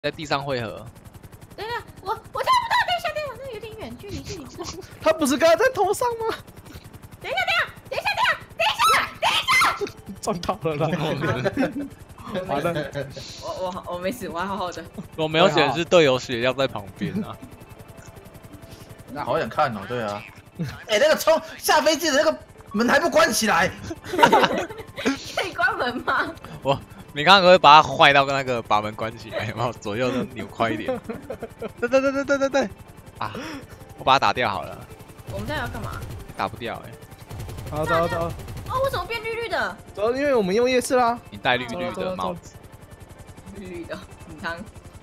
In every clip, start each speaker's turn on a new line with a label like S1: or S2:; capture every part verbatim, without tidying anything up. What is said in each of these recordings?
S1: 在地上汇合。
S2: 等一下，我我看不到，等一下，等一下，那有点远距离，距离这个。
S3: 他不是刚才在头上吗？
S2: 等一下，等一下，等一下，等一下，等一下，
S3: 撞到了啦！完了，
S2: 我我我没死，我还好好的。
S1: 我没有显示队友血量在旁边啊。
S4: 那好想看哦，对啊。哎、欸，那个冲下飞机的那个门还不关起来，
S2: 可以关门吗？
S1: 我，你刚刚会把它坏到跟那个把门关起来，有没有？左右都扭快一点。对对对对对对对。啊，我把它打掉好了。
S2: 我们现在要干嘛？
S1: 打不掉哎、
S3: 欸。好走走。
S2: 哦，为什么变绿绿的？
S3: 走，因为我们用夜视啦。
S1: 你戴绿绿的帽子。
S2: 绿绿的，你看。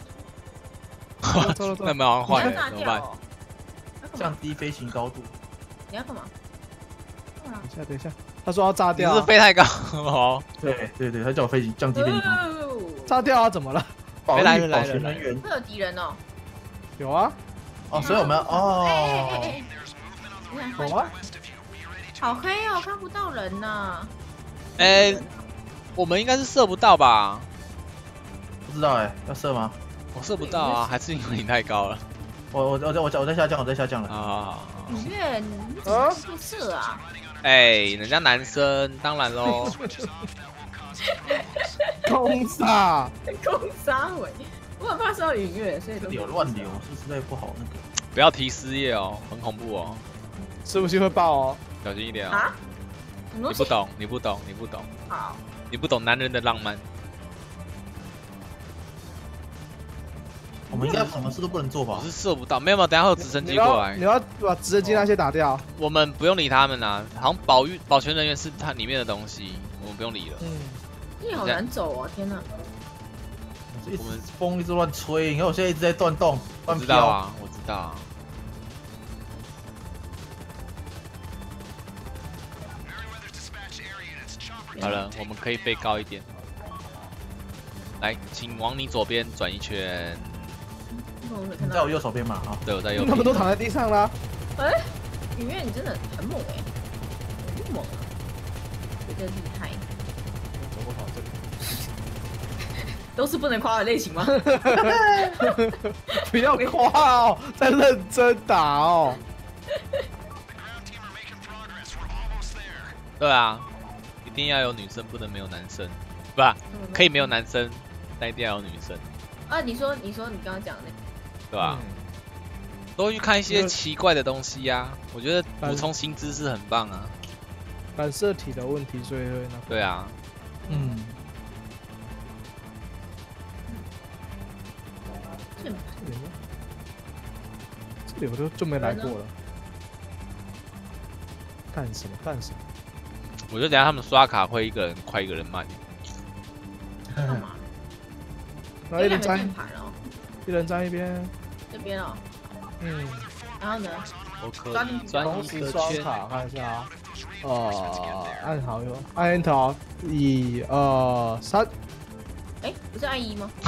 S1: 那门好像坏了，怎么办？
S4: 降低飞行高度。
S2: 你要干嘛？
S3: 等一下，等一下，他说要炸掉、啊。
S1: 你是飞太高哦。
S4: 对对对，他叫我飞行降低飞行高度。
S3: 炸掉啊？怎么了？
S4: 保育保全人员。
S2: 会有敌人哦。
S3: 有啊。
S4: 哦，所以我们要哦。
S3: 有啊。
S2: 好黑哦，看不到人呐。
S1: 哎，我们应该是射不到吧？
S4: 不知道哎，要射吗？
S1: 我射不到啊，还是因为你太高了。
S4: 我我我我我在下降，我在下降了。
S1: 啊！
S2: 雨月，你怎么会射啊？
S1: 哎，人家男生，当然喽。
S3: 攻杀，
S2: 攻杀尾，我很怕射到雨月，所以都
S4: 有乱流，是实在不好那个。
S1: 不要提失业哦，很恐怖哦。
S3: 是不是会爆哦？
S1: 小心一点哦。
S2: 啊？
S1: 你不懂，你不懂，你不懂。
S2: 好。
S1: 你不懂男人的浪漫。
S4: 我们应该什么事都不能做吧？
S1: 我是射不到，没有没有，等下会有直升机过来。
S3: 你要把直升机那些打掉。
S1: 我们不用理他们啦，好像保育保全人员是它里面的东西，我们不用理了。
S2: 嗯。你好难走啊！天哪！
S4: 我们风一直乱吹，你看我现在一直在断动、断
S1: 飘。我知道啊，我知道啊。好了，我们可以飞高一点。来，请往你左边转一圈。
S2: 你
S4: 在我右手边嘛？啊，
S1: 对，我在右边。
S3: 他们都躺在地上啦。
S2: 哎，雨月你真的很猛哎，很猛啊，觉得厉害。
S3: 走过跑这里。
S2: 都是不能夸的类型吗？
S3: 不要夸哦，在认真打哦。
S1: 对啊，一定要有女生，不能没有男生，不吧？可以没有男生，但一定要有女生。
S2: 啊，你说，你说你刚刚讲的那个，
S1: 对吧？嗯、都去看一些奇怪的东西呀、啊，我觉得补充新知识很棒啊。
S3: 染色体的问题，所以会那。
S1: 对啊。
S3: 嗯。
S2: 这里
S3: 这里我就就没来过了。干什么干什么？
S1: 我觉得等下他们刷卡会一个人快一个人慢。
S2: 干嘛？
S3: 然后一人站
S2: 盘哦，
S3: 一人站一边。
S2: 这边哦。
S3: 嗯。
S2: 然后呢？
S1: 我可
S3: 以同时刷卡，看一下啊。呃，按好哟，按 Enter， 一、二、三。
S2: 哎，不是按一吗？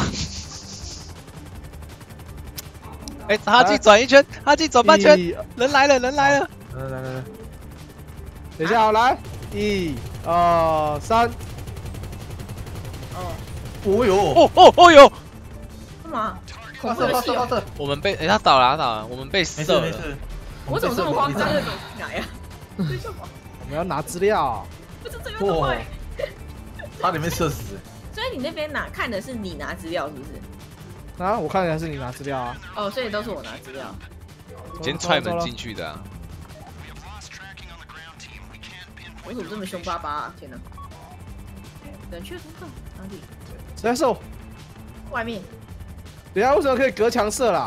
S1: 哎，哈基转一圈，哈基转半圈，人来了，人来了。
S4: 来来来来，
S3: 等一下，来，一、二、三。
S2: 哦。
S4: 哦哟！
S1: 哦哦哦哟！
S2: 干嘛？
S4: 发射发射发射！
S1: 我们被哎，他倒了，他倒了，我们被射了。
S4: 没事没事。
S2: 我怎么这么慌张的走进来呀？
S3: 我们要拿资料。
S2: 不是这个快。
S4: 他里面射死。
S2: 所以你那边拿看的是你拿资料是不是？
S3: 啊，我看起来是你拿资料啊。
S2: 哦，所以都是我拿资料。
S1: 先踹门进去的啊。
S2: 我怎么这么凶巴巴啊？天哪！冷却不够，哪里？
S3: 谁射？
S2: 外面。
S3: 等下为什么可以隔墙射啦？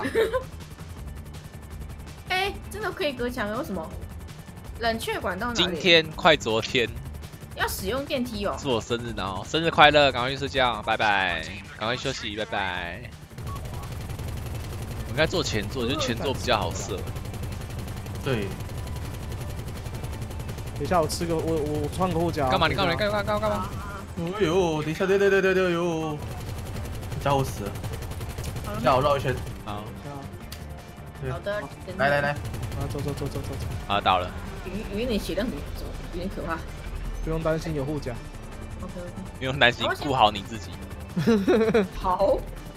S2: 哎，真的可以隔墙？为什么？冷却管道哪里？
S1: 今天快昨天。
S2: 要使用电梯哦。
S1: 是我生日哦，生日快乐！赶快去睡觉，拜拜。赶快休息，拜拜。我应该坐前座，就前座比较好射。
S4: 对。
S3: 等一下，我吃个我我我穿个护甲。
S1: 干嘛？你干嘛？你干嘛？干嘛？干嘛？
S4: 哦呦！等一下，对对对对对哟！家伙死了！下我绕一圈。
S1: 好。
S2: 好的。
S4: 来来来，
S3: 啊，走走走走走走。
S1: 啊，到了。
S2: 有有点血量怎么有点可怕。
S3: 不用担心有护甲。
S2: OK OK。
S1: 不用担心，顾好你自己。
S2: 好。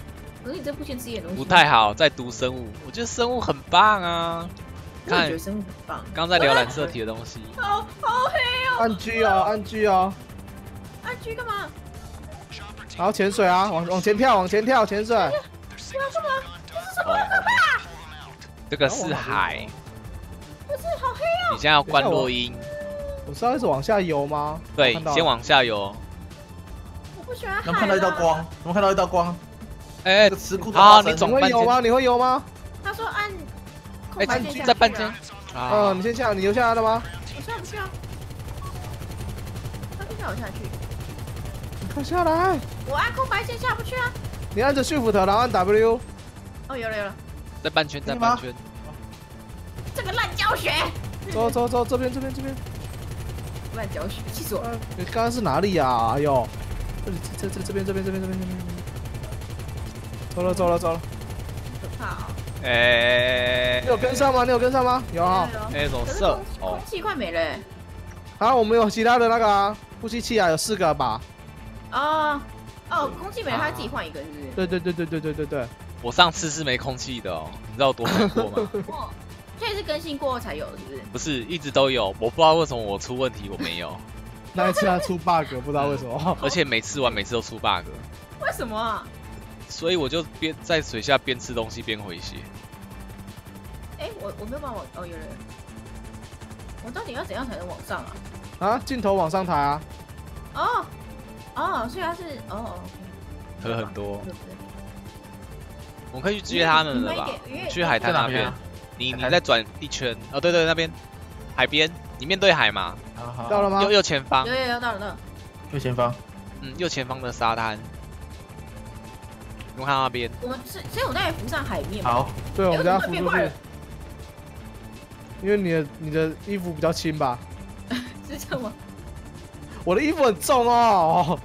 S2: 可是你这部线之眼东西
S1: 不太好，在读生物，我觉得生物很棒啊。看
S2: 我也觉得生物很棒。
S1: 刚在聊染色体的东西，
S2: 好好黑哦！
S3: 按 G 哦，按 G 哦，
S2: 按 G 干嘛？
S3: 然后潜水啊，往往前跳，往前跳，潜水。
S2: 我要干嘛？这是什么？可怕！
S1: 这个是海，
S2: 不是好黑哦！
S1: 你现在要关落音，
S3: 我是要一直往下游吗？
S1: 对，
S3: 看到
S1: 先往下游。
S2: 我不喜欢海。
S4: 能看到一道光，能看到一道光。
S1: 哎
S4: 这，个持股的
S1: 好，
S4: 化身
S1: 你总半天，
S3: 你会游吗？你会游吗？
S2: 他说按空
S1: 哎
S2: 白键下去啊。
S1: 在半间
S3: 嗯，
S1: 啊
S3: 你，先下，你游下来了吗？
S2: 我下不去啊。他就叫我下去。
S3: 你快下来！
S2: 我按空白键下不去啊。
S3: 你按着 Shift 然后按 W。
S2: 哦，有了有了。
S1: 在半圈，在
S4: 可以吗
S1: 半圈。
S2: 这个烂教学。
S3: 走走走，这边这边这边。
S2: 烂教学，气死我了！
S3: 呃你刚刚是哪里呀？哎呦，这里这这这边这边这边这边这边。走了走了走了。
S2: 可怕哦。
S1: 哎，
S3: 你有跟上吗？你有跟上吗？有啊。
S2: 有有
S1: 哎，怎么
S2: 可是
S1: 射
S2: 空？
S1: 哦
S2: 空，气快没了欸。
S3: 好，我们有其他的那个啊，呼吸器啊，有四个吧？
S2: 哦哦，空气没了，他自己换一个，是不是？
S3: 对对对对对对对对。
S1: 我上次是没空气的哦，你知道我多难过吗？
S2: 哦，这也是更新过后才有的，是不是？
S1: 不是，一直都有，我不知道为什么我出问题我没有，
S3: 那一次他出 bug，不知道为什么。
S1: 而且每次玩每次都出 bug，
S2: 为什么啊？
S1: 所以我就边在水下边吃东西边回血。
S2: 哎，我我没有办法往哦，有人。我到底要怎样才能往上啊？
S3: 啊，镜头往上抬啊！
S2: 哦哦，所以他是哦，
S1: 喝很多，
S2: 对不对？
S1: 我们可以去接他们了吧？去海滩那边，你你再转一圈，哦对对，那边海边，你面对海嘛，
S4: 好好，
S3: 到了吗
S1: 右？右前方
S2: 有，有有到了到了。
S4: 右前方。
S1: 嗯，右前方的沙滩，你看那边，
S2: 我们是，所以我在浮上海面嘛。
S4: 好，
S3: 对，我们家浮出去
S2: 哎为什么变快了。
S3: 因为你的你的衣服比较轻吧？
S2: 是这样吗？
S3: 我的衣服很重哦。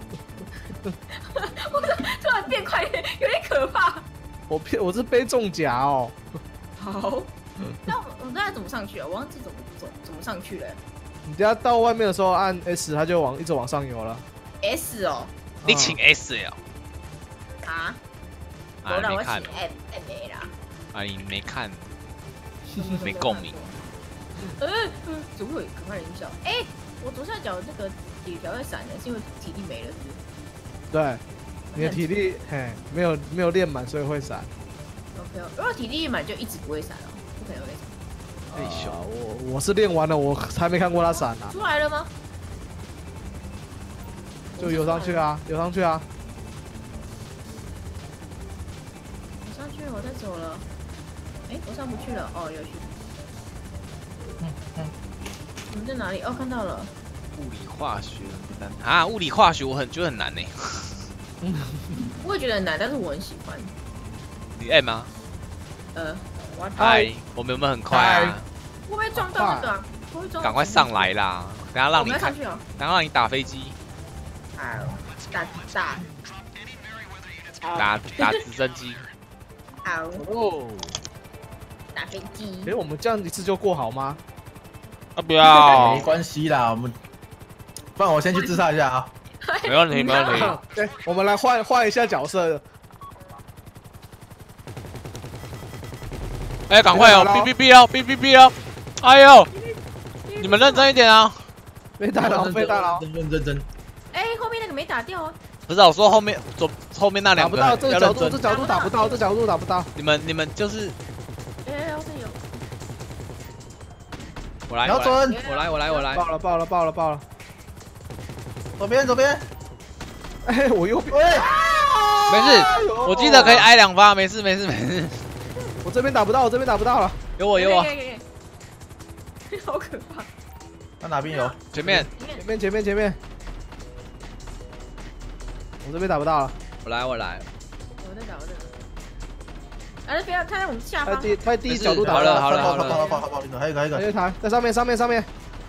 S2: 突然变快，有点可怕。
S3: 我偏我是背重甲哦。
S2: 好，那我我们大概怎么上去啊？我忘记怎么怎么怎么上去了。
S3: 你等下到外面的时候按 S，它就往一直往上游了。
S2: S 哦，
S1: 你请 S L
S2: 啊，
S1: 啊，
S2: 我让我请
S1: 没看
S2: M M A 啦。
S1: 啊，你没看，没共鸣。
S2: 呃，呃怎么会有可怕的音效？哎，我左下角那个铁条在闪的，是因为体力没了，是不是？
S3: 对，你的体力嘿没有没有练满，所以会闪。
S2: OK，哦如果体力满就一直不会闪哦，不可能会闪。
S1: 哎咻
S3: 啊我我是练完了，我才没看过他闪啊，
S2: 出来了吗？
S3: 就游上去啊，游上去啊。
S2: 我上去了，我在走了。哎，我上不去了。哦，有去。你们在哪里？哦，看到了。
S1: 物理化学很难啊，物理化学我很觉得很难呢。
S2: 我也觉得很难，但是我很喜欢。
S1: 你 M 吗？
S2: 呃，我要
S1: 嗨，我们有没有很快啊？
S2: 会不会撞到那个啊？会不会撞到？
S1: 赶快上来啦！等下让
S2: 我
S1: 你看，
S2: 们要上去哦。
S1: 等下让你打飞机，
S2: 啊，打打。
S1: 打打直升机。
S2: 好，
S3: 哦，
S2: 打飞机
S3: 哎，。我们这样一次就过好吗？
S1: 啊不要
S4: 没，关系啦，我们，不然我先去自杀一下啊。
S1: 没问题没问题。
S3: 对，我们来换换一下角色。
S1: 哎，赶快哦！B B B 哦！B B B 哦！哎呦，你们认真一点啊！
S3: 飞大佬，飞大佬，
S4: 认真认真。
S2: 哎，后面那个没打掉啊。
S1: 不是我说后面左后面那两个
S3: 打不到这个角度，这
S1: 要认真。
S3: 角度打不到，这角度打不到。
S1: 你们你们就是
S2: 哎，我这有。
S1: 我来我来
S4: 瞄准，
S1: 我来我来我来，
S3: 爆了，爆了，爆了，爆了！
S4: 左边左边。
S3: 哎，我右边，
S4: 喂，
S1: 没事，我记得可以挨两发，没事没事没事。
S3: 我这边打不到，我这边打不到了。
S1: 有我有我
S2: 可，以可以可以好可怕。
S4: 那哪边有？
S1: 前面
S3: 前面，前面，前面。我这边打不到了，
S1: 我来我来。
S2: 我在打，我在打。哎，不要看在我们下方。
S3: 太低，太低
S1: 没事
S3: 角度打
S1: 好
S3: 不到。
S1: 了好了好了
S4: 好了好了好了，还有一个还有一个。
S3: 还有一台在上面，上面，上面。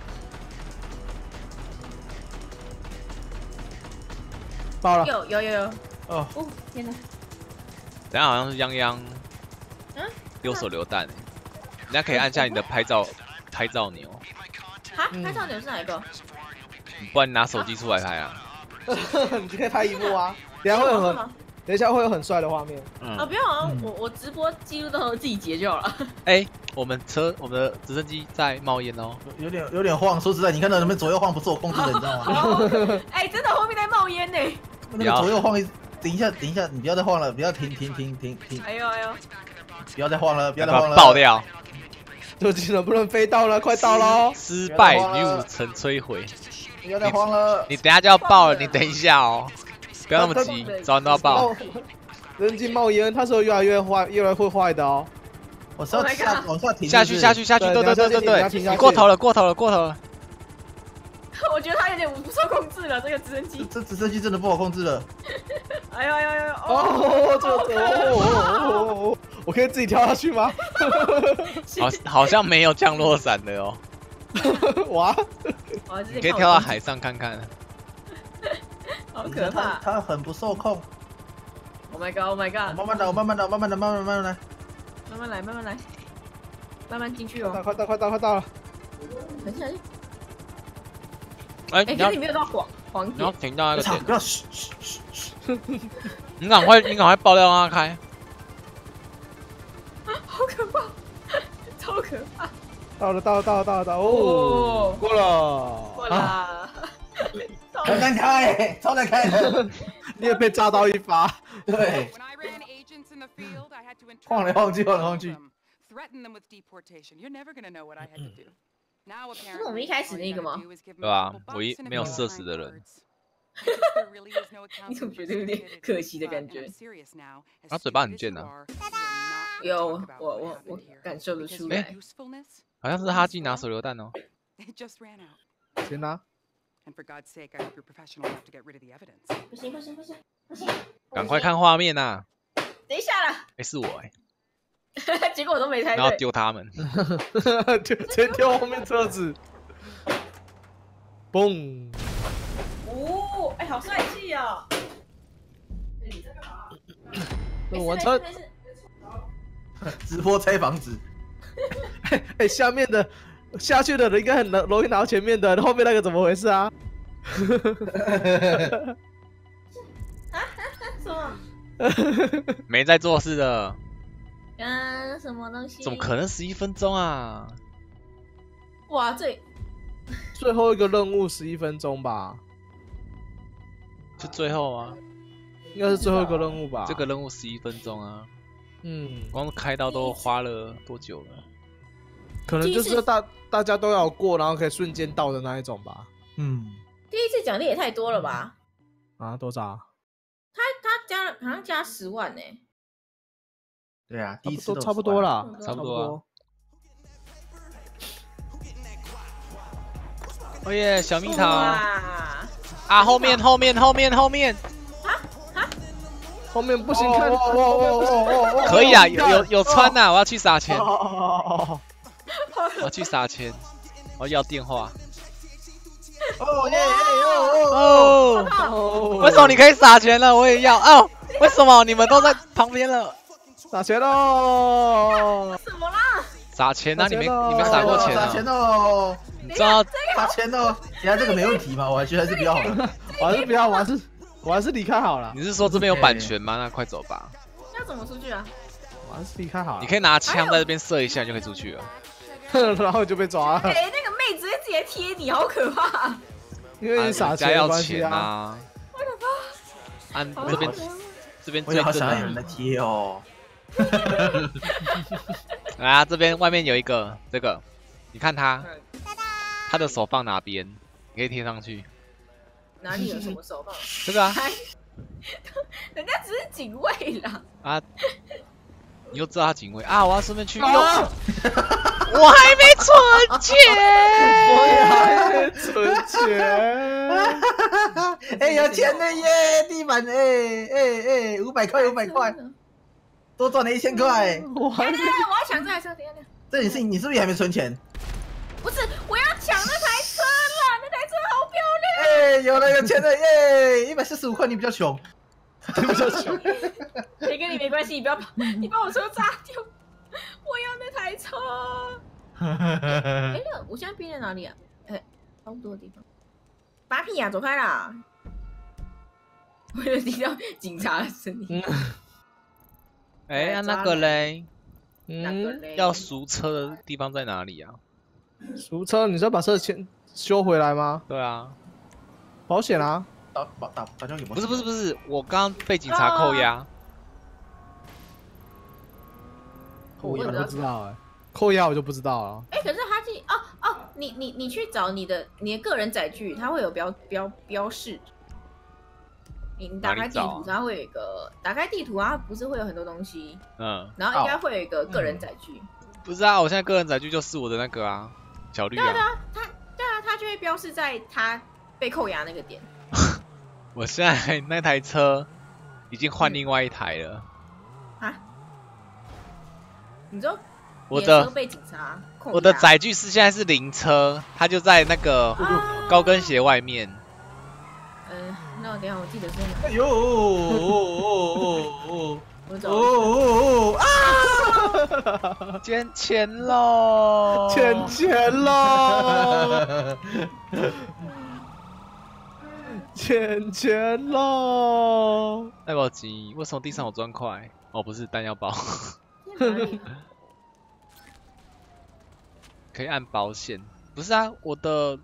S3: 爆了！
S2: 有有有有。
S4: 哦，
S2: 哦，天哪！
S1: 等下好像是泱泱
S2: 嗯，
S1: 丢手榴弹，人家可以按下你的拍照拍照钮，
S2: 哈，拍照钮是哪一个？
S1: 不然你拿手机出来拍啊。
S3: 你可以拍一幕啊，等下会很， 等一下会有很帅的画面。
S1: 嗯
S2: 啊，不要啊，我我直播记录到时候自己截就好了。
S1: 哎，我们车我们的直升机在冒烟哦。
S4: 有点有点晃，说实在，你看到那边左右晃不是我控制的，你知道吗？
S2: 哎，真的后面在冒烟呢。
S4: 那个左右晃一，等一下等一下，你不要再晃了，不要停停停停停，
S2: 哎呦哎呦，
S4: 不要再晃了，不要再晃了，
S1: 爆掉。
S3: 就技能不能飞到了，快到喽！
S1: 失败，女武城摧毁。
S4: 不要再晃了。
S1: 你等下就要爆了，你等一下哦，不要那么急，早晚都要爆。
S3: 人机冒烟，它是会越来越坏，越来越会坏的哦。
S4: 我是要下往下停，
S1: 下去下去下去，对对对对对，你过头了过头了过头了。
S2: 我觉得他有点不受控制了，这个直升机。
S4: 这直升机真的不好控制了。
S2: 哎呦哎呦哎呦！
S3: 哦，这哦，我可以自己跳下去吗？
S1: 好，好像没有降落伞的哦。
S3: 哇！
S1: 你可以跳到海上看看。
S2: 好可怕！
S4: 他很不受控。
S2: Oh my god! Oh my god!
S4: 慢慢的，慢慢的，慢慢的，慢慢慢慢来，
S2: 慢慢来，慢慢来，慢慢进去哦。
S3: 快到快到快到了！
S2: 等一下。
S1: 哎，
S2: 哎，可是你没有到黄黄点，
S1: 你要停到那个点。
S4: 不要嘘嘘嘘嘘！
S1: 你赶快，你赶快爆料让他开。
S2: 好可怕，超可怕！
S3: 到了到了到了到了到了哦，过了
S2: 过了，
S4: 超难开，超难开的，
S3: 你也被炸到一发。
S4: 对，晃来晃去，晃来晃去。
S2: 是我们一开始那个吗？
S1: 对吧？唯一没有射死的人。
S2: 你怎么觉得有点可惜的感觉？
S1: 他嘴巴很贱呐。
S2: 有，我我我感受得出来。
S1: 好像是哈基拿手榴弹哦。
S3: 先拿。
S2: 不行不行不行不行！
S1: 赶快看画面呐！
S2: 等一下啦。
S1: 哎，是我哎。
S2: 结果我都没猜对。
S1: 然后丢他们。
S3: 直接丢后面车子。嘣！
S2: 哦，哎，好帅气哦！
S3: 完成。
S4: 直播拆房子。
S3: 哎，下面的下去的人应该很容易拿到前面的，后面那个怎么回事啊？
S2: 啊？什么？
S1: 没在做事的。
S2: 嗯，什么东西？
S1: 怎么可能十一分钟啊？
S2: 哇，这
S3: 最后一个任务十一分钟吧？
S1: 就最后啊？
S3: 应该是最后一个任务吧？
S1: 这个任务十一分钟啊。
S3: 嗯，
S1: 光开刀都花了多久了？
S3: 可能就是大大家都要过，然后可以瞬间到的那一种吧。
S4: 嗯，
S2: 第一次奖励也太多了吧？
S3: 啊，多少？
S2: 他他加了，好像加十万呢。
S4: 对啊，第一次
S3: 都差不多啦，
S1: 差不多。哦耶，小蜜桃啊！后面后面后面后面
S2: 啊啊！
S3: 后面不行，看
S1: 可以啊，有有有穿呐，我要去撒钱。我要去撒钱，我要电话。
S4: 哦耶
S1: 哦哦！为什么你可以撒钱了？我也要哦！为什么你们都在旁边了？
S3: 撒钱喽！
S2: 什么啦？
S1: 撒钱啊！你没你没撒过钱啊？
S4: 撒钱哦！
S1: 你知道
S4: 撒钱哦？你看这个没问题吗？我还觉得还是不要好了。
S3: 我还是不要，我还是我还是离开好了。
S1: 你是说这边有版权吗？那快走吧。
S2: 要怎么出去啊？
S3: 我还是离开好了。
S1: 你可以拿枪在这边射一下就可以出去了。
S3: 然后就被抓了。
S2: 哎，那个妹直接直接贴你，好可怕！
S3: 因为你撒钱
S1: 要钱啊！
S2: 我的妈！
S1: 按这边这边
S4: 最正的有人在贴哦。
S1: 啊，这边外面有一个这个，你看他，他的手放哪边？你可以贴上去。
S2: 哪里有什么手放？
S1: 这个啊。
S2: 人家只是警卫啦。啊。
S1: 你又知道他警卫啊！我要顺便去用。我还没存钱，
S3: 我也还没存钱。
S4: 哎，有钱了耶！地板哎哎哎，五百块，五百块，多赚了一千块。
S2: 我还没，我要抢这台车，等一下。
S4: 这你是你是不是还没存钱？
S2: 不是，我要抢那台车啦！那台车好漂亮。
S4: 哎，有了，有钱了耶！一百四十五块，你比较穷。
S3: 对不起，
S2: 谁跟你没关系，你不要跑，你把我车炸掉，我要那台车。哎，那我现在兵在哪里啊？哎，差不多的地方。拔屁呀，走开啦！ 我就听到警察的声音。
S1: 哎、啊，那个嘞，
S2: 那个
S3: 嗯，
S2: 嘞，
S1: 要赎车的地方在哪里啊？
S3: 赎车，你是要把车钱修回来吗？
S1: 对啊，
S3: 保险啊，
S4: 打打打打电话给
S1: 不是不是不是，我刚刚被警察扣押。
S3: 我也
S2: 我也不知道
S3: 不知道哎、扣押我就不知道了。
S2: 哎、可是他记哦哦，你你你去找你的你的个人载具，它会有标标标示。你你打开地图，
S1: 哪里找啊
S2: 它会有一个打开地图啊，不是会有很多东西，
S1: 嗯，
S2: 然后应该会有一个个人载具。
S1: 不是啊，我现在个人载具就是我的那个啊，小绿啊。
S2: 对啊，它对啊，它就会标示在它被扣押那个点。
S1: 我现在那台车已经换另外一台了。
S2: 啊？你知道
S1: 我
S2: 你的车
S1: 的
S2: 被警察扣押
S1: 我的载具是现在是灵车，它就在那个
S2: 啊
S1: 高跟鞋外面。
S2: 嗯，那我等一下我记得是哪？
S4: 哎呦哦哦哦哦
S2: 我找
S4: 哦哦啊！
S1: 捡钱喽！
S3: 欠钱喽！欠钱喽！
S1: 代宝机，为什么地上有砖块？哦，不是弹药包，
S2: 哪里？
S1: 可以按保险。不是啊，我的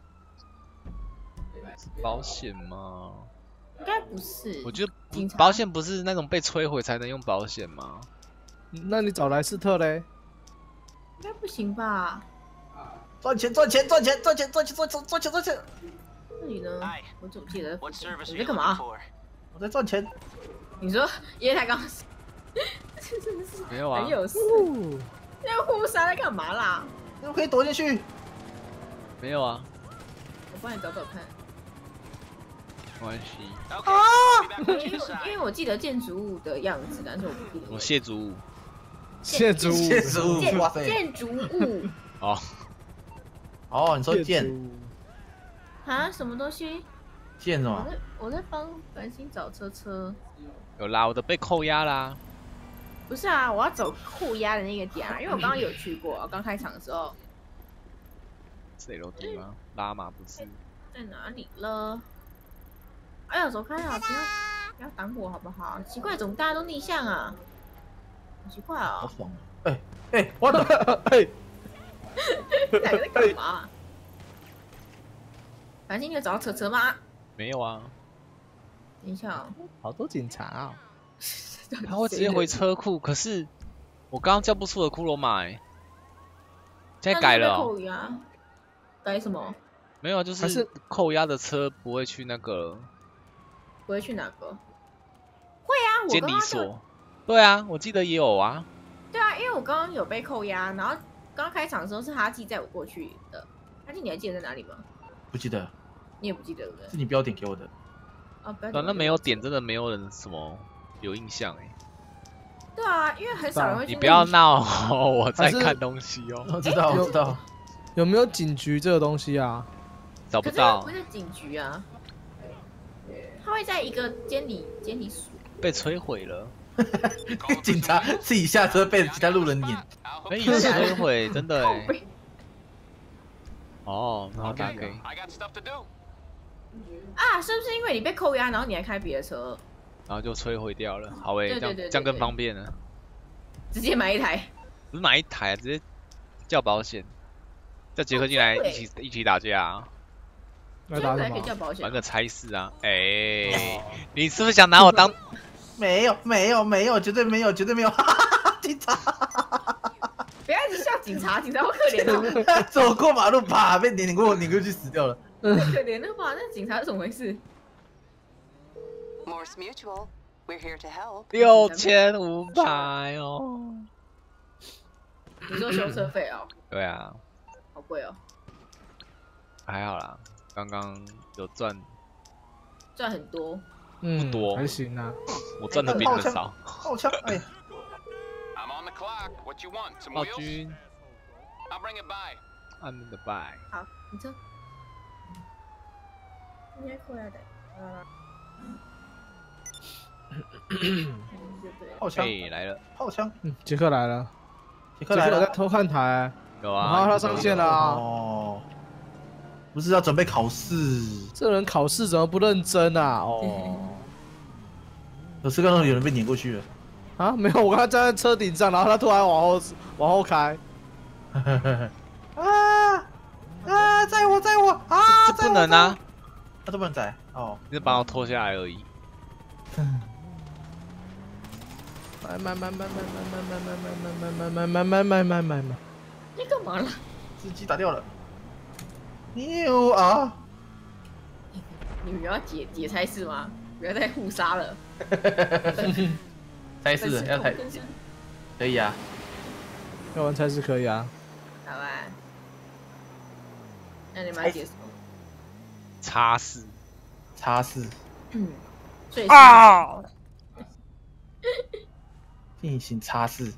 S1: 保险吗？
S2: 应该不是。
S1: 我觉得不
S2: 警察
S1: 保险不是那种被摧毁才能用保险吗？
S3: 那你找莱斯特嘞？
S2: 应该不行吧？
S4: 赚钱赚钱赚钱赚钱赚钱赚钱赚钱赚钱！
S2: 这里呢？
S5: 哎
S2: 我怎么记得？
S5: What service
S2: 你
S5: are
S2: 在
S5: you
S2: 干
S5: looking
S2: 嘛？
S5: for?
S4: 我在赚钱。
S2: 你说因为他刚
S1: 没有啊
S2: 很，有事，
S3: 哦，
S2: 那护杀在干嘛啦？
S4: 我可以躲进去。
S1: 没有啊，
S2: 我帮你找找看，
S1: 没关系。
S5: Okay, I'll be back
S2: 因
S5: when
S2: 为
S5: you
S2: 因
S5: decide.
S2: 为我记得建筑物的样子，但是我不记得
S1: 我谢主物
S3: 谢主，
S4: 谢主
S2: 建
S4: 哇塞！
S2: 建筑物
S1: 哦，
S4: 哦，你说剑
S2: 啊，什么东西？我
S4: 剑什么？
S2: 在我在帮繁星找车车，
S1: 有啦，我的被扣押啦。
S2: 不是啊，我要走扣押的那个点啊，因为我刚刚有去过，刚开场的时候
S1: 是楼梯吗？拉吗？不是。
S2: 在哪里了？哎呀，走开啊！不要不要挡我好不好？奇怪，怎么大家都逆向啊？好奇怪哦，
S4: 好爽！哎哎，我的
S3: 哎，
S2: 这两个在干嘛？繁星，你有找到车车吗？
S1: 没有啊，
S2: 等一下哦，
S3: 好多警察啊！
S1: 他会直接回车库，可是我刚刚叫不出的骷髅马哎，现在改了、哦，
S2: 扣押，改什么？
S1: 没有啊，就是
S3: 还是
S1: 扣押的车不会去那个
S2: 不会去哪个？会啊，我
S1: 监理
S2: 刚刚就
S1: 所。对啊，我记得也有啊。
S2: 对啊，因为我刚刚有被扣押，然后刚刚开场的时候是哈记载我过去的。哈记，你还记得在哪里吗？
S4: 不记得，
S2: 你也不记得对不对？
S4: 是你标点给我的。
S2: 哦，不要
S1: 反正没有点，真的没有人什么有印象哎。
S2: 对啊，因为很少人会去那里。
S1: 你不要闹哦，我在
S3: 还是
S1: 看东西哦，
S4: 我知道，我知道。
S3: 有没有警局这个东西啊？
S1: 找不到
S2: 可是它不，是警局啊，他会在一个监理监理所。
S1: 被摧毁了，
S4: 警察自己下车被其他路人撵。
S1: 可以摧毁，真的
S2: 靠
S1: 哎。
S2: 背
S1: 哦，然后打给
S5: I got stuff to do.
S2: 啊，是不是因为你被扣押，然后你还开别的车，
S1: 然后就摧毁掉了。好诶，这样
S2: 对对对
S1: 这样更
S2: 对
S1: 方便了。
S2: 直接买一台？
S1: 不是买一台啊，直接叫保险，叫杰克进来一起一起打架啊，
S3: 要打什
S2: 这样子还可以叫
S3: 么？
S2: 保险
S1: 玩？个差事啊。哎，你是不是想拿我当？
S4: 没有，没有，没有，绝对没有，绝对没有！哈哈哈哈警察
S2: 不要一直笑警察，警察好可怜哦，
S4: 走过马路，啪被碾过，碾过去死掉了。
S2: 太可怜了吧？那警察是怎么回事？
S6: Morse Mutual, we're here to help.
S1: 六千五百哦。
S2: 你说修车费哦，
S1: 对啊，
S2: 好贵哦，
S1: 还好啦，刚刚有赚，
S2: 赚很多。
S3: 嗯，
S1: 不多
S3: 还行啊。
S1: 我赚的比你们少。
S4: 好枪！哎呀，
S5: I'm on the clock. What you want? Some
S1: 暴
S5: wheels?
S1: 君
S5: I'll bring it by.
S1: 按的 by，
S2: 好，你这，你还过来的，啊，
S4: 好枪！
S1: 哎来了，
S4: 好枪！
S3: 嗯，杰克来了，
S4: 杰克来了
S3: 杰克在。偷看台。
S1: 有啊，
S3: 然后他上线了啊！
S4: 哦，不是要准备考试？
S3: 这人考试怎么不认真啊？哦，
S4: 我是看到有人被碾过去了。
S3: 啊，没有，我刚刚站在车顶上，然后他突然往后往后开。
S4: 啊啊！载我载我啊！
S1: 这不能啊！
S4: 他都不能载哦。
S1: 你是把我拖下来而已。
S3: 买买买买买买买买买买买买买买买买买买！
S2: 你干嘛了？
S4: 司机打掉了。牛啊！
S2: 你们要解解差事吗？不要再互杀了。
S4: 猜是要猜，可以啊。
S3: 要玩猜是可以啊。
S2: 好吧。那你们要解什么？
S1: 叉四。
S4: 叉四。
S2: 嗯。所以
S1: 啊！
S4: 进行叉四。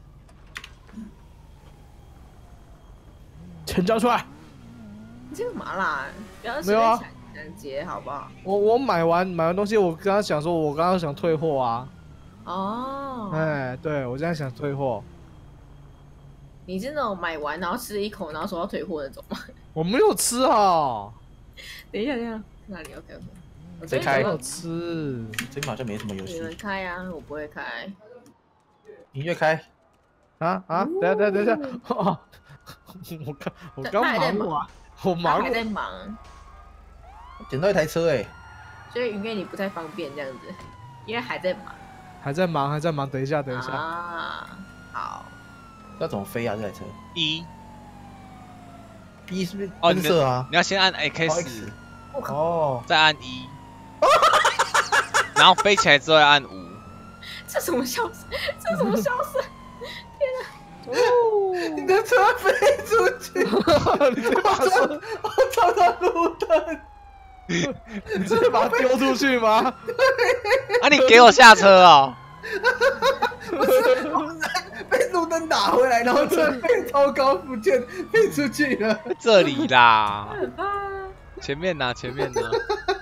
S3: 钱交出来！
S2: 你这干嘛啦？不要
S3: 没有啊，
S2: 抢劫好不好？
S3: 我我买完买完东西，我刚刚想说，我刚刚想退货啊。
S2: 哦。
S3: 哎，对，我现在想退货。
S2: 你是那种买完然后吃了一口，然后说要退货那种吗？
S3: 我没有吃啊。
S2: 等一下，等一下，哪里 ？OK OK。我
S4: 谁开？
S3: 没有吃。
S4: 这个好像没什么游戏。
S2: 你们开啊，我不会开。
S4: 音乐开。
S3: 啊啊！等下等下等下！哦，我刚我刚忙完，我忙
S2: 还在忙。
S4: 捡到一台车哎，
S2: 所以云哥你不太方便这样子，因为还在忙。
S3: 还在忙，还在忙。等一下，等一下。
S2: 啊，好。
S4: 要怎么飞啊？这台车？
S1: 一。
S4: 一是不是
S1: 哦，
S4: 喷射啊？
S1: 你要先按 X，
S4: 哦，
S1: 再按一，然后飞起来之后要按五。
S2: 这什么笑声？这什么笑声？天哪！
S3: 哦，
S4: 你的车飞出去！
S3: 你这把车，
S4: 我撞到路灯。
S3: 你直接把它丢出去吗？
S1: 啊，你给我下车哦！
S4: 不是，我被路灯打回来，然后车飞超高不见，飞出去了。
S1: 这里啦，
S2: 很棒。
S1: 前面呐，前面呐。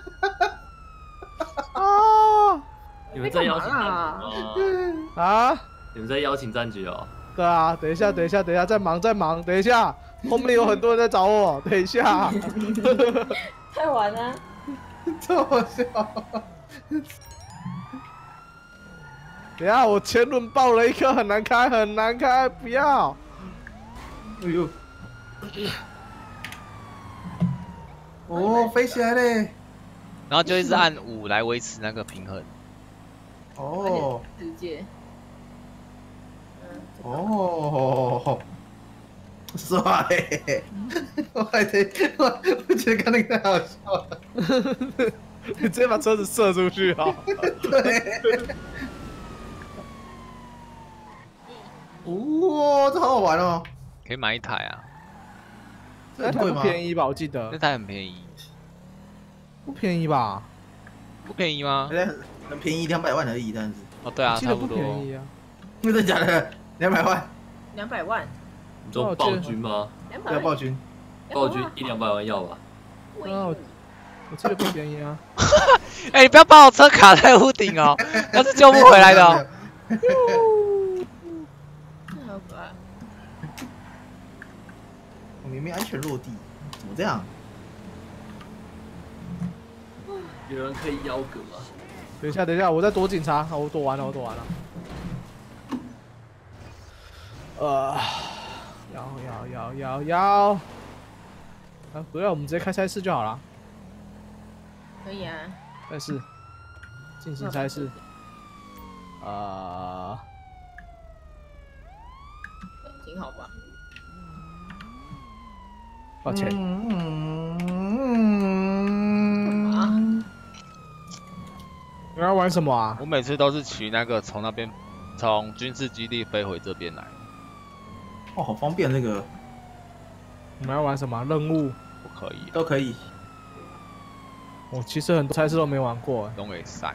S3: 啊！
S7: 你们在邀请战局吗？
S3: 啊！
S7: 你们在邀请战局哦？
S3: 对啊，等一下，等一下，等一下，在忙，在忙，等一下，后面有很多人在找我，等一下。
S2: 太晚了，
S4: 这么笑。
S3: 等一下，我前轮爆了一颗，很难开，很难开，不要。
S4: 哎呦！哦，飞起来嘞！
S1: 然后就一直按五来维持那个平衡。
S4: 哦。
S2: 世界。
S4: 哦。帅！我还得，我我觉得刚那个太好笑了。
S3: 你直接把车子射出去啊！
S4: 对。哇，这好好玩哦！
S1: 可以买一台啊。
S3: 那台不便宜吧？我记得
S1: 那台很便宜。
S3: 不便宜吧？
S1: 不便宜吗？
S4: 很很便宜，两百万而已，这样子。
S1: 哦，对啊，
S3: 记得不便宜啊。
S4: 真的假的？两百万？
S2: 两百万？
S7: 你说暴君吗？
S2: 两百
S4: 要暴君？
S7: 暴君一两百万要吧？
S3: 啊，我我记得不便宜啊。
S1: 哎，你不要把我车卡在屋顶哦，那是救不回来的哦。
S2: 好可爱。
S4: 我明明安全落地，怎么这样？
S7: 有人可以邀格吗？
S3: 等一下，等一下，我在躲警察，我躲完了，我躲完了。呃，要要要要要，啊，不要，我们直接开差事就好了。
S2: 可以啊。
S3: 差事，进行差事。呃，
S2: 挺好吧。
S3: 抱歉。
S4: 嗯。
S3: 你要玩什么啊？
S1: 我每次都是骑那个从那边从军事基地飞回这边来。
S4: 哦，好方便这个。
S3: 你们要玩什么任务？
S1: 不可以，
S4: 都可以。
S3: 我其实很多差事都没玩过。
S1: 都没赛。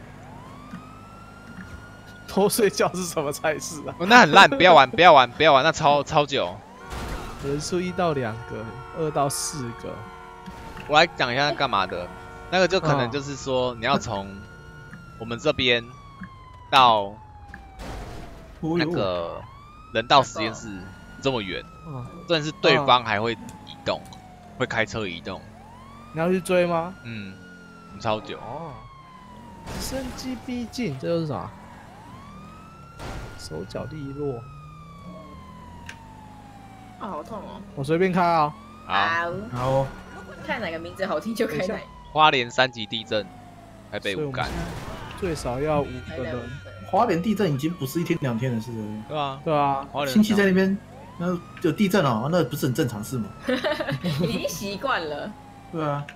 S3: 偷睡觉是什么差事啊？
S1: 那很烂，不要玩，不要玩，不要玩，那超超久。
S3: 人数一到两个，二到四个。
S1: 我来讲一下干嘛的。那个就可能就是说，你要从我们这边到那个人道实验室这么远，但是对方还会移动，会开车移动。
S3: 你要去追吗？
S1: 嗯，超久。
S3: 哦。直升机逼近，这又是啥？ 手脚利落。
S2: 啊，好痛哦！
S3: 我随便开啊。
S1: 好，
S4: 好哦，
S2: 看哪个名字好听就开哪。
S1: 花莲三级地震，台北无感。
S3: 最少要五个人。
S4: 花莲地震已经不是一天两天的事了。
S1: 对啊，
S3: 对啊，
S4: 亲戚在那边，那有地震哦，那不是很正常事吗？
S2: 已经习惯了。
S4: 对啊。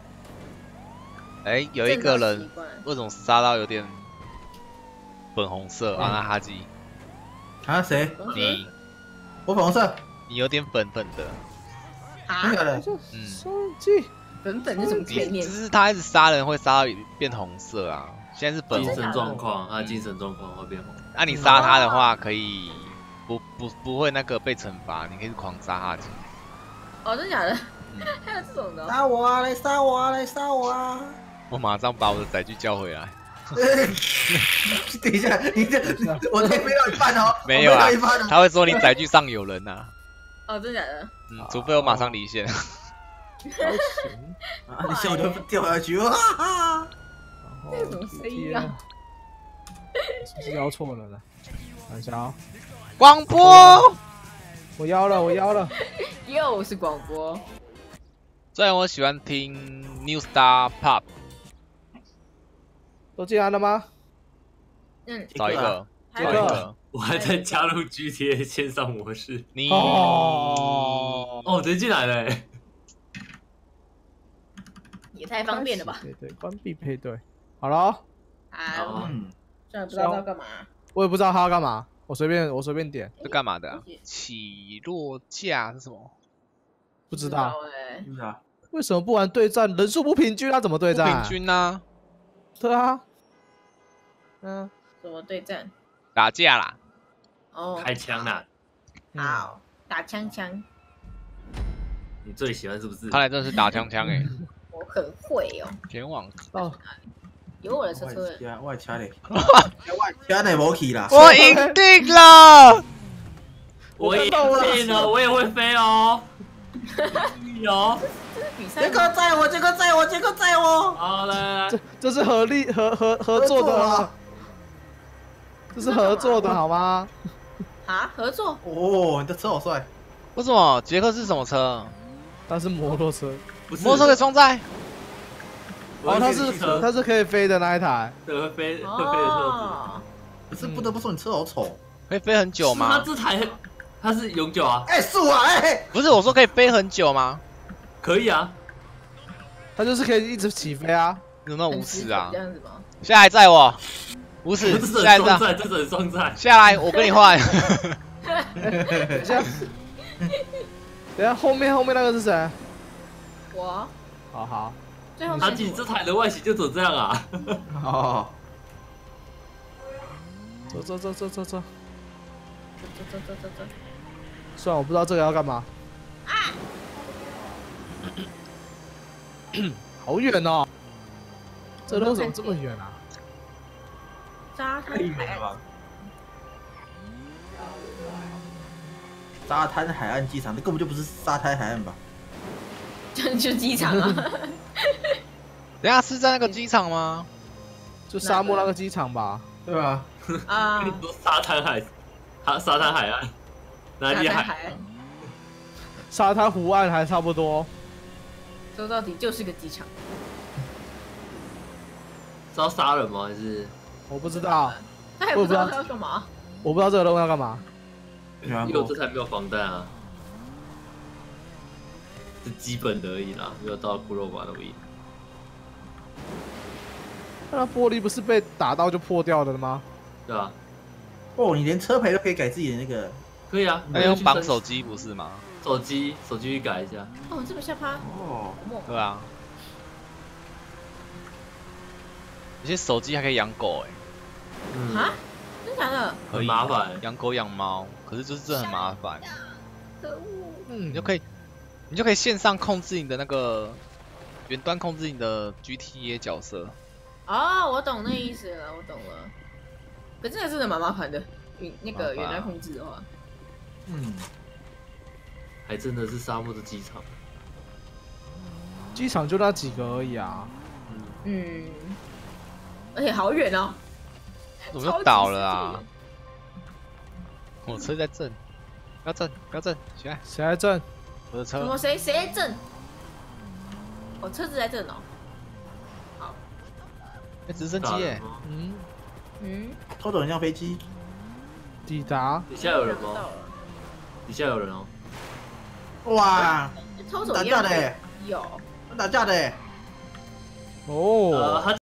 S1: 哎，有一个人为什么杀到有点粉红色？啊，那哈基。
S4: 啊，谁？
S1: 你。
S4: 我粉红色。
S1: 你有点粉粉的。
S2: 啊？
S1: 嗯。
S3: 双击。
S2: 粉粉是什么概念？
S1: 就是他一直杀人会杀到变红色啊，现在是粉红。
S7: 精神状况，他精神状况会变红。
S1: 那你杀他的话，可以不不不会那个被惩罚，你可以狂杀哈基。
S2: 哦，真的假的？还有这种的？
S4: 杀我啊！来杀我啊！来杀我啊！
S1: 我马上把我的载具叫回来。
S4: 等一下，你这我才飞到一半哦。
S1: 没有啊，他会说你载具上有人呐。
S2: 哦，真的假的？
S1: 嗯，除非我马上离线。
S4: 啊！你笑我就掉下去哇！
S2: 这是什么声音啊？
S3: 是不是摇错了呢？看一下啊。
S1: 广播。
S3: 我腰了，我腰了。
S2: 又是广播。
S1: 虽然我喜欢听 New Star Pop。
S3: 都进来了吗？
S2: 嗯，
S1: 找一个，
S3: 找一个。
S7: 我还在加入 G T A 线上模式。
S1: 你
S3: 哦
S7: 哦，直接进来了。
S2: 也太方便了吧！
S3: 对对，关闭配对。好了。
S2: 好。虽然不知道他要干嘛。
S3: 我也不知道他要干嘛，我随便我随便点。
S1: 是干嘛的啊？起落架是什么？
S3: 不知道。
S4: 不知道。
S3: 为什么不玩对战？人数不平均，他怎么对战？
S1: 不平均啊。
S3: 对啊。嗯。
S2: 怎么对战？
S1: 打架啦。
S2: 哦。
S7: 开枪啦。
S2: 好，打枪枪。
S7: 你最喜欢是不是？
S1: 看来真的是打枪枪哎。
S2: 我很会哦。
S1: 前往
S3: 哦。
S2: 有我的车车。
S4: 我的车嘞。我车呢无去啦。
S1: 我赢定了。
S7: 我赢定了，我也会飞哦。有。
S4: 杰克载我，杰克载我，杰克载我。
S7: 好来，
S3: 这这是合力合合合作的啊。这是合作的好吗？
S2: 啊，合作？
S4: 哦，你的车好帅。
S1: 为什么？杰克是什么车？
S3: 他是摩托车。
S7: 不是。
S1: 摩托车可以双载。
S3: 哦，它是它是可以飞的那一台。
S7: 对，会飞会飞的车子。
S4: 可是不得不说，你车好丑。
S1: 可以飞很久吗？
S7: 它这台它是永久啊。
S4: 哎，树啊，哎。
S1: 不是我说可以飞很久吗？
S7: 可以啊。
S3: 它就是可以一直起飞啊。
S1: 有没有无耻啊？
S2: 这样子吗？
S1: 下来载我。无耻，下来
S7: 载，这是很双载。
S1: 下来，我跟你换。
S3: 等一下，等一下，后面后面那个是谁？
S2: 我。
S3: 好好。
S2: 最后
S7: 他自己这台的外形就走这样啊。
S4: 哦。
S3: 走走走走走走。
S2: 走走走走走。
S3: 算了，我不知道这个要干嘛。
S2: 啊！
S3: 好远哦！这路怎么这么远啊？
S2: 沙滩海岸。
S4: 沙滩海岸机场，这根本就不是沙滩海岸吧？
S2: 这就机场啊！
S1: 等下是在那个机场吗？
S3: 就沙漠那个机场吧？
S4: 对吧？
S2: 啊！
S7: 沙滩海，沙沙滩海岸，哪里海？
S3: 沙滩湖岸还差不多。
S2: 说到底就是个机场。
S7: 是要杀人吗？还是？
S3: 我不知道。
S2: 他也不知道他要干嘛。
S3: 我不知道这个任务要干嘛。
S7: 因为这台没有防弹啊。是基本的而已啦，没有到骷髅版而已。
S3: 那玻璃不是被打到就破掉了吗？
S7: 对啊。
S4: 哦，你连车牌都可以改自己的那个。
S7: 可以啊，
S1: 那用绑手机不是吗？
S7: 手机手机去改一下。
S2: 哦，这么下趴。
S4: 哦。
S1: 对啊。有些手机还可以养狗哎。
S2: 嗯。啊？真假的？
S1: 很
S7: 麻烦。
S1: 养狗养猫，可是就是这很麻烦。
S2: 可恶。
S1: 嗯，你就可以。你就可以线上控制你的那个远端控制你的 G T A 角色。
S2: 哦，我懂那意思了，我懂了。可真的真的蛮麻烦的，远那个远端控制的话。
S4: 嗯。
S7: 还真的是沙漠的机场。
S3: 机场就那几个而已啊。
S2: 嗯。而且好远哦。
S1: 怎么就倒了啊？ 我车在震，不要震，不要震，起来，
S3: 谁在震？
S1: 我的车。
S2: 什么谁谁在震？我车子在震哦。好。
S1: 哎，直升机耶！
S3: 嗯
S2: 嗯。
S4: 偷走很像飞机。
S3: 抵达。
S7: 底下有人吗？底下有人哦。
S4: 哇！
S2: 偷走
S4: 打架的哎。
S2: 有。
S4: 打架的哎。
S3: 哦。
S7: 呃，他。